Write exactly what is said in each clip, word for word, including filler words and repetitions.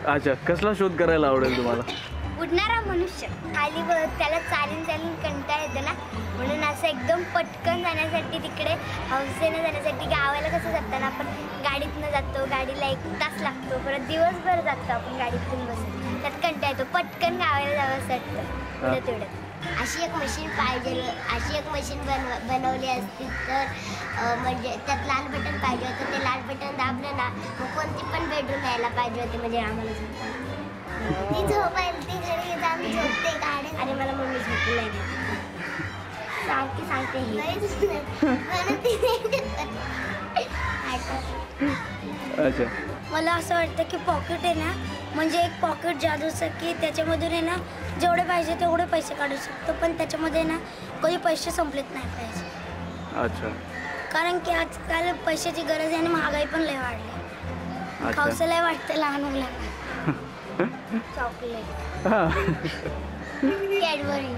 अच्छा, कसला शोध करायला आवडेल तुम्हाला? उडणारा मनुष्य खाली त्याला चालून चालून कंटाळा येतो ना, म्हणून असं एकदम पटकन जाण्यासाठी तिकडे हौसेने जाण्यासाठी गावाला कसं जाताना आपण गाडीतनं जातो, गाडीला एक तास लागतो, परत दिवसभर जातो आपण गाडीतून बसून, त्यात कंटाळा येतो, पटकन गावाला जावं असं वाटतं पुढे तेवढं. अशी एक मशीन पाहिजे, अशी एक मशीन बनव बनवली असती तर म्हणजे त्यात लाल बटन पाहिजे होतं, ते लाल बटन दाबलं ना मग कोणती पण बेडरूम यायला पाहिजे होते, म्हणजे आम्हाला झोपायला ती झोपायला ती घरी जाऊन झोपते गाडी. अरे मला मम्मी झोपू नाही देत, सांगते सांगते अच्छा. मला असं वाटतं की पॉकेट आहे ना म्हणजे एक पॉकेट जादूचं की त्याच्यामधून आहे ना जेवढे पाहिजे तेवढे पैसे काढू शकतो, पण त्याच्यामध्ये ना कधी पैसे संपलेत नाही पाहिजे. अच्छा. कारण की आजकाल पैशाची गरज आहे आणि महागाई पण लय वाढली. खावसं वाटतं लहान मुलांना. चॉकलेट, कॅडबरी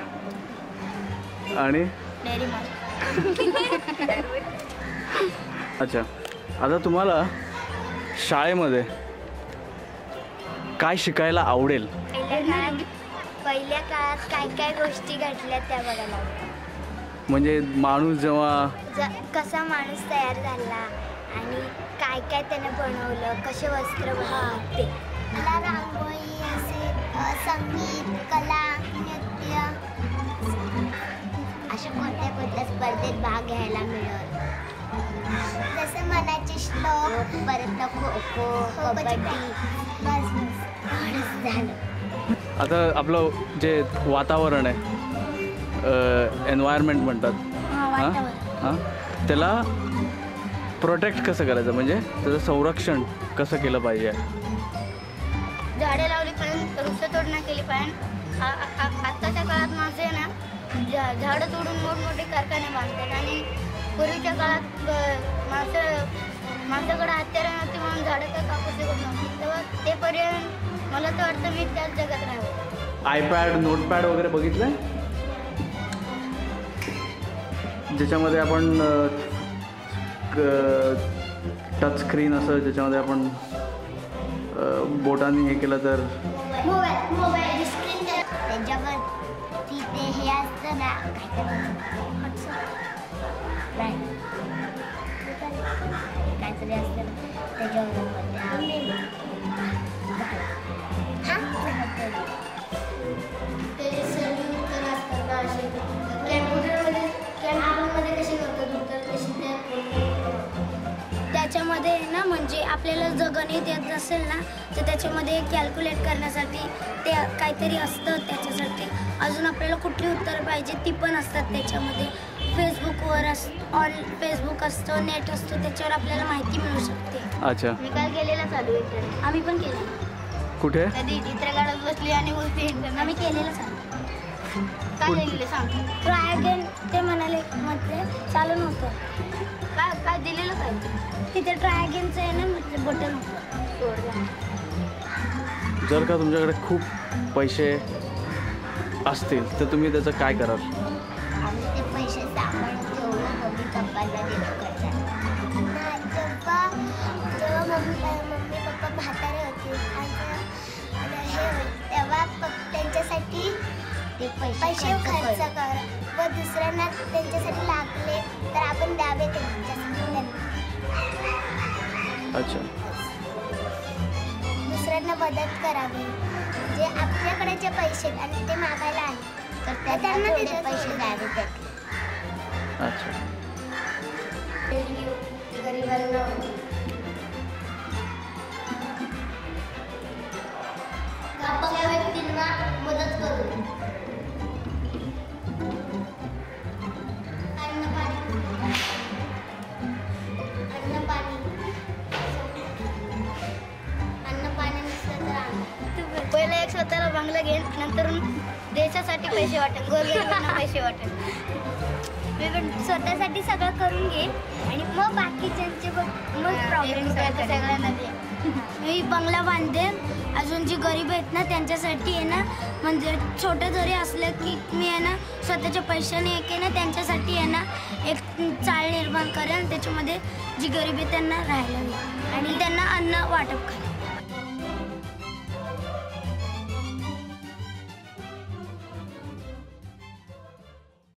आणि डेअरी मिल्क. अच्छा, आता तुम्हाला शाळेमध्ये काय शिकायला आवडेल? पहिल्या काळात पहिल्या काळात काय काय गोष्टी घडल्या त्या बघायला आवडतात. म्हणजे माणूस जेव्हा कसा माणूस तयार झाला आणि काय काय त्याने बनवलं, कसे वस्त्र बनवले ते. मला रांगोळी, असे संगीत, कला, नृत्य अशा कोणत्या कोणत्या स्पर्धेत भाग घ्यायला मिळत, जसं मनाचे श्लोक, परत खो खो, कबड्डी, बस बस झालं. आता आपलं जे वातावरण आहे, एन्व्हायरमेंट म्हणतात, हां, त्याला प्रोटेक्ट कसं करायचं, म्हणजे त्याचं संरक्षण कसं केलं पाहिजे? झाडे लावली पाहिजे, वृक्षतोड नाही केली पाहिजे. आत्ताच्या काळात माणसं आहे ना झाडं तोडून मोठमोठे कारखाने बांधतात आणि पूर्वीच्या काळात माणसं माणसाकडे हत्यारं नव्हती म्हणून झाडं काय कापू शकत नव्हती, तेव्हा ते पर्याय मला तर वाटतं मी त्याच जगात राहावं. आयपॅड, नोटपॅड वगैरे बघितलंय, ज्याच्यामध्ये आपण टच स्क्रीन असं ज्याच्यामध्ये आपण बोटांनी हे केलं तर मोबाईल मोबाईल स्क्रीन त्याच्यावर ते हे असतं ना काहीतरी असतं त्याच्यावर ते सर्व उत्तर असतात ना असे कॅम्प्युटरमध्ये कॅम्प्युटरमध्ये कसे करतात उत्तर कशी त्याच्यामध्ये ना म्हणजे आपल्याला जर गणित येत असेल ना तर त्याच्यामध्ये कॅल्क्युलेट करण्यासाठी ते काहीतरी असतं, त्याच्यासाठी अजून आपल्याला कुठली उत्तरं पाहिजे ती पण असतात त्याच्यामध्ये. फेसबुकवर असतो, ऑन फेसबुक असतं, नेट असतो, त्याच्यावर आपल्याला माहिती मिळू शकते. अच्छा, मी काल केलेला चालू आहे, आम्ही पण केलं. कुठे? कधी चित्र काढत बसली आणि बोलते आम्ही केलेलं चालू. काय लिहिलेलं सांग? ट्रायगन ते म्हणाले म्हटले चालू नव्हतं. काय काय दिलेलं काय तिथे ट्रायगनचं आहे ना म्हटलं बटन होतं. जर का तुमच्याकडे खूप पैसे असतील तर तुम्ही त्याचं काय कराल? आम्ही ते पैसे सांभाळून ठेवून मम्मी पप्पाला देतो करतात. जेव्हा जेव्हा मम्मी मम्मी पप्पा म्हातारे होते आणि हे तेव्हा त्यांच्यासाठी ते पैसे खर्च कर व दुसऱ्यांना त्यांच्यासाठी लागले तर आपण द्यावे त्यांच्यासाठी. अच्छा, दुसऱ्यांना मदत करावी. जे आपल्याकडे जे पैसे आणि ते मागायला आले तर त्यांना ते पैसे द्यावे त्यातले. अच्छा, गरिबांना अपंग व्यक्तींना मदत करू. पहिला एक स्वतःला बंगला घेईन, नंतर देशासाठी पैसे वाटेल, गोरगरिबांना पैसे वाटेल. मी पण स्वतःसाठी सगळं करून घेईन आणि मग बाकीच्यांचे मग प्रॉब्लेम सगळ्यांना दे. मी बंगला बांधेन, अजून जी गरीब आहेत ना त्यांच्यासाठी आहे ना म्हणजे छोटं जरी असलं की मी आहे ना स्वतःच्या पैशाने एक आहे ना त्यांच्यासाठी आहे ना एक चाळ निर्माण करेन, त्याच्यामध्ये जी गरीब आहे त्यांना राहायला मिळेल आणि त्यांना अन्न वाटप करेन.